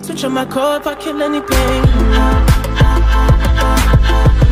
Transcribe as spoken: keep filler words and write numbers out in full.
Switch on my code if I kill any pain.